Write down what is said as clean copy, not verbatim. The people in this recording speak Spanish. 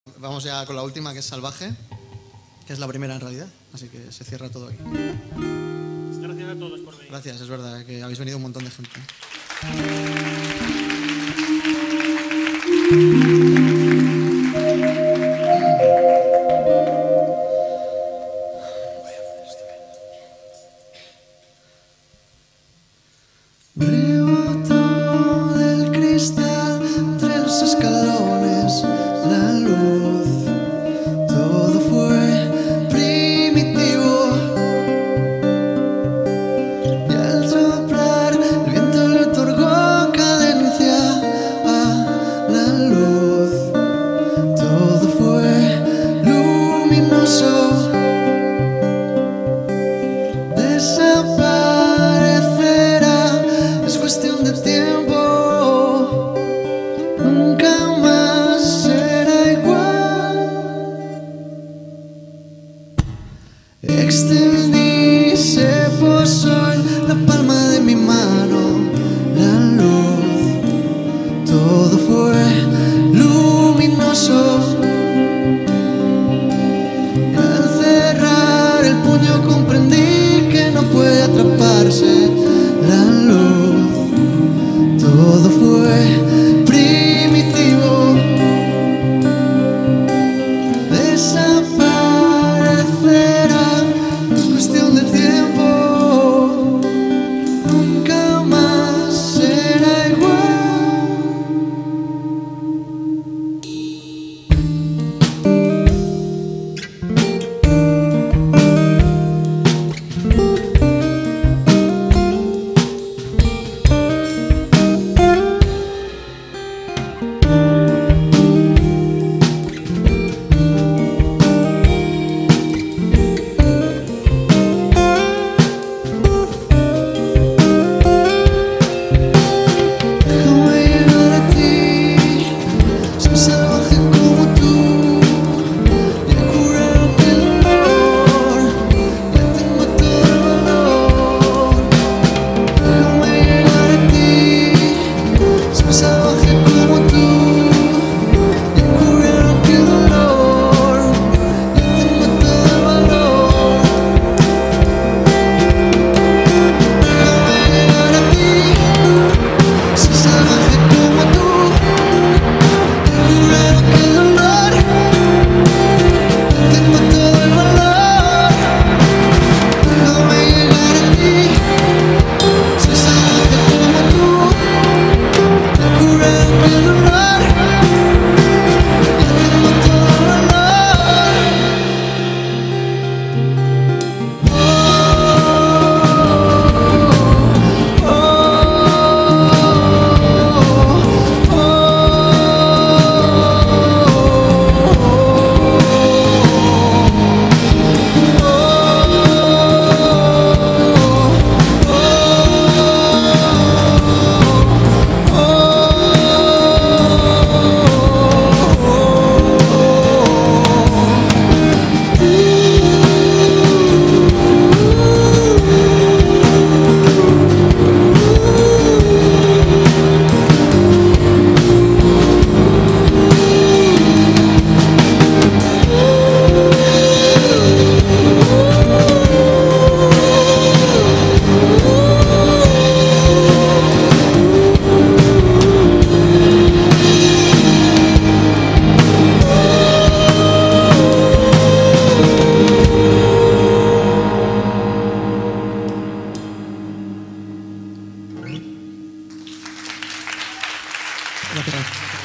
Vamos ya con la última, que es Salvaje, que es la primera en realidad, así que se cierra todo aquí. Gracias a todos por venir. Gracias, es verdad que habéis venido un montón de gente. Rebotó del cristal entre los escalones la luz. Todo fue primitivo y al soplar el viento le otorgó cadencia a la luz. Todo fue luminoso. Cuestión de tiempo, nunca más será igual. Extendí, se posó en la palma de mi mano la luz. Todo fue luminoso. Y al cerrar el puño comprendí que no puede atraparse la luz. Todo fue primitivo, desaparecerá, es cuestión de tiempo, nunca más será igual. Gracias.